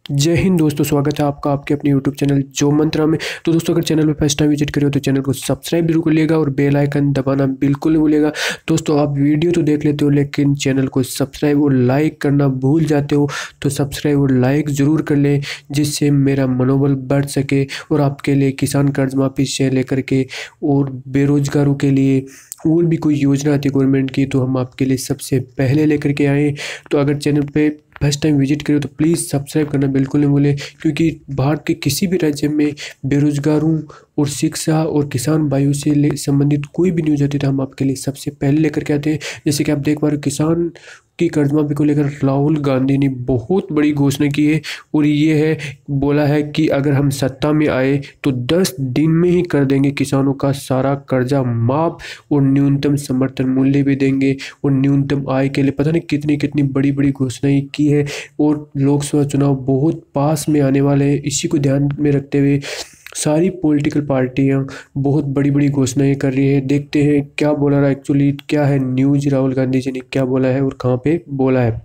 जय हिंद दोस्तों, स्वागत है आपका आपके अपने यूट्यूब चैनल जो मंत्रा में। तो दोस्तों, अगर चैनल में फर्स्ट टाइम विजिट करिए तो चैनल को सब्सक्राइब जरूर करिएगा और बेल आइकन दबाना बिल्कुल नहीं भूलिएगा। दोस्तों, आप वीडियो तो देख लेते हो लेकिन चैनल को सब्सक्राइब और लाइक करना भूल जाते हो, तो सब्सक्राइब और लाइक ज़रूर कर लें जिससे मेरा मनोबल बढ़ सके और आपके लिए किसान कर्ज माफ़ी से लेकर के और बेरोजगारों के लिए और भी कोई योजना आती है गवर्नमेंट की तो हम आपके लिए सबसे पहले लेकर के आए। तो अगर चैनल पे फर्स्ट टाइम विजिट करें तो प्लीज़ सब्सक्राइब करना बिल्कुल नहीं भूलें, क्योंकि भारत के किसी भी राज्य में बेरोजगारों और शिक्षा और किसान भाइयों से संबंधित कोई भी न्यूज़ आती है तो हम आपके लिए सबसे पहले लेकर के आते हैं। जैसे कि आप देख पा रहे हो, किसान की कर्ज माफी को लेकर राहुल गांधी ने बहुत बड़ी घोषणा की है और ये है बोला है कि अगर हम सत्ता में आए तो 10 दिन में ही कर देंगे किसानों का सारा कर्जा माफ और न्यूनतम समर्थन मूल्य भी देंगे और न्यूनतम आय के लिए पता नहीं कितनी कितनी बड़ी बड़ी घोषणाएं की है। और लोकसभा चुनाव बहुत पास में आने वाले हैं, इसी को ध्यान में रखते हुए सारी पॉलिटिकल पार्टियां बहुत बड़ी बड़ी घोषणाएं कर रही है। देखते हैं क्या बोला रहा एक्चुअली, क्या है न्यूज़, राहुल गांधी जी ने क्या बोला है और कहाँ पे बोला है।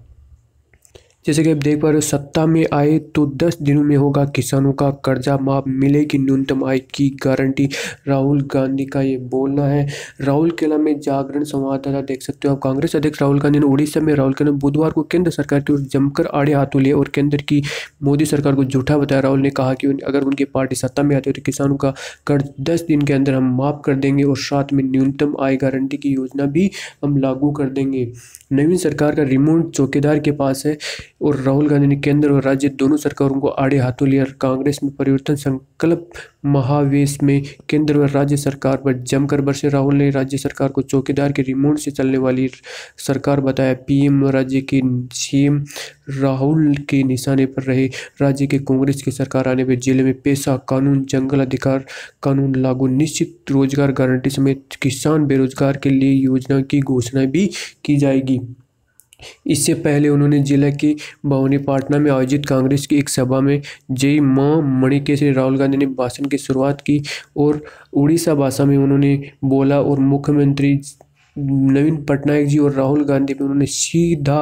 जैसे कि आप देख पा रहे हो, सत्ता में आए तो 10 दिनों में होगा किसानों का कर्जा माफ, मिलेगी न्यूनतम आय की गारंटी। राहुल गांधी का ये बोलना है। राहुल केला में जागरण संवाददाता देख सकते हो आप। कांग्रेस अध्यक्ष राहुल गांधी ने उड़ीसा में राहुल ने बुधवार को केंद्र सरकार की ओर जमकर आड़े हाथों लिए और केंद्र की मोदी सरकार को झूठा बताया। राहुल ने कहा कि अगर उनकी पार्टी सत्ता में आती है तो किसानों का कर्ज 10 दिन के अंदर हम माफ कर देंगे और साथ में न्यूनतम आय गारंटी की योजना भी हम लागू कर देंगे। नवीन सरकार का रिमोट चौकीदार के पास है और राहुल गांधी ने केंद्र और राज्य दोनों सरकारों को आड़े हाथों लिया। कांग्रेस में परिवर्तन संकल्प महावेश में केंद्र और राज्य सरकार पर जमकर बरसे। राहुल ने राज्य सरकार को चौकीदार के रिमोट से चलने वाली सरकार बताया। पीएम राज्य के सीएम राहुल के निशाने पर रहे। राज्य के कांग्रेस की सरकार आने पर जिले में पेशा कानून, जंगल अधिकार कानून लागू, निश्चित रोजगार गारंटी समेत किसान बेरोजगार के लिए योजना की घोषणा भी की जाएगी। इससे पहले उन्होंने जिला के भवानीपाटना में आयोजित कांग्रेस की एक सभा में जय मां मणिके से राहुल गांधी ने भाषण की शुरुआत की और उड़ीसा भाषा में उन्होंने बोला और मुख्यमंत्री नवीन पटनायक जी और राहुल गांधी पे उन्होंने सीधा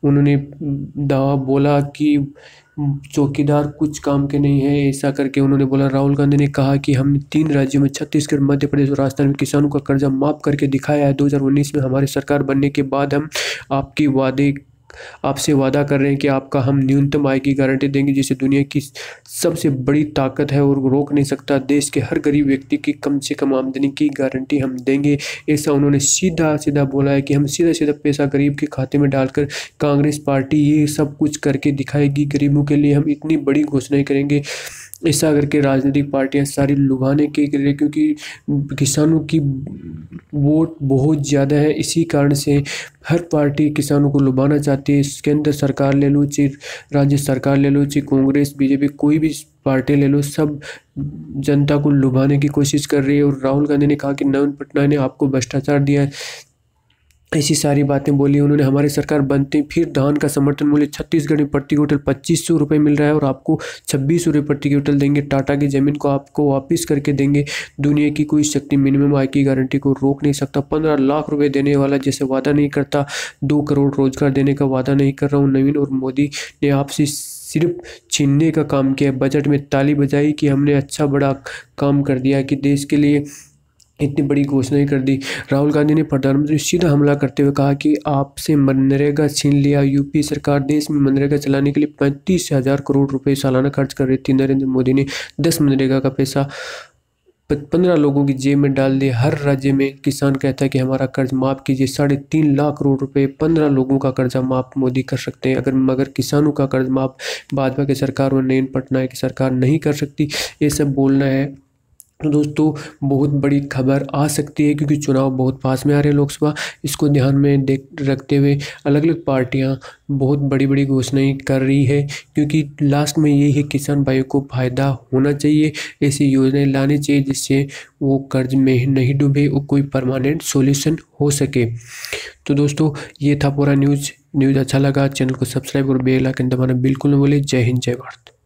दावा बोला कि चौकीदार कुछ काम के नहीं है, ऐसा करके उन्होंने बोला। राहुल गांधी ने कहा कि हमने 3 राज्यों में छत्तीसगढ़, मध्य प्रदेश और राजस्थान में किसानों का कर्जा माफ करके दिखाया है। 2019 में हमारी सरकार बनने के बाद हम आपसे वादा कर रहे हैं कि आपका हम न्यूनतम आय की गारंटी देंगे, जिसे दुनिया की सबसे बड़ी ताकत है और रोक नहीं सकता। देश के हर गरीब व्यक्ति की कम से कम आमदनी की गारंटी हम देंगे, ऐसा उन्होंने सीधा सीधा बोला है कि हम सीधा सीधा पैसा गरीब के खाते में डालकर कांग्रेस पार्टी ये सब कुछ करके दिखाएगी। गरीबों के लिए हम इतनी बड़ी घोषणाएं करेंगे, ऐसा करके राजनीतिक पार्टियां सारी लुभाने के लिए, क्योंकि किसानों की वोट बहुत ज़्यादा है, इसी कारण से हर पार्टी किसानों को लुभाना चाहती है। केंद्र सरकार ले लो चाहे राज्य सरकार ले लो, चाहे कांग्रेस बीजेपी कोई भी पार्टी ले लो, सब जनता को लुभाने की कोशिश कर रही है। और राहुल गांधी ने कहा कि नवीन पटनायक ने आपको भ्रष्टाचार दिया है, ऐसी सारी बातें बोली उन्होंने। हमारी सरकार बनते फिर धान का समर्थन मूल्य छत्तीसगढ़ में प्रति क्विंटल 2500 रुपये मिल रहा है और आपको 2600 रुपये प्रति क्विंटल देंगे। टाटा की ज़मीन को आपको वापस करके देंगे। दुनिया की कोई शक्ति मिनिमम आय की गारंटी को रोक नहीं सकता। 15 लाख रुपये देने वाला जैसे वादा नहीं करता, 2 करोड़ रोजगार देने का वादा नहीं कर रहा हूँ। नवीन और मोदी ने आपसे सिर्फ छीनने का काम किया। बजट में ताली बजाई कि हमने अच्छा बड़ा काम कर दिया, कि देश के लिए इतनी बड़ी घोषणाएं कर दी। राहुल गांधी ने प्रधानमंत्री सीधा हमला करते हुए कहा कि आपसे मनरेगा छीन लिया। यूपी सरकार देश में मनरेगा चलाने के लिए 35,000 करोड़ रुपए सालाना खर्च कर रही थी। नरेंद्र मोदी ने 10 मनरेगा का पैसा 15 लोगों की जेब में डाल दिया। हर राज्य में किसान कहता है कि हमारा कर्ज माफ़ कीजिए। 3.5 लाख करोड़ रुपए 15 लोगों का कर्जा माफ मोदी कर सकते हैं, मगर किसानों का कर्ज माफ भाजपा की सरकार और नवीन पटनायक की सरकार नहीं कर सकती। ये सब बोलना है। तो दोस्तों, बहुत बड़ी खबर आ सकती है क्योंकि चुनाव बहुत पास में आ रहे हैं लोकसभा। इसको ध्यान में रखते हुए अलग अलग पार्टियां बहुत बड़ी बड़ी घोषणाएं कर रही है, क्योंकि लास्ट में यही है किसान भाइयों को फ़ायदा होना चाहिए। ऐसी योजनाएं लानी चाहिए जिससे वो कर्ज में नहीं डूबे और कोई परमानेंट सॉल्यूशन हो सके। तो दोस्तों, ये था पूरा न्यूज़ अच्छा लगा चैनल को सब्सक्राइब और बेल आइकन दबाना बिल्कुल न भूलें। जय हिंद, जय भारत।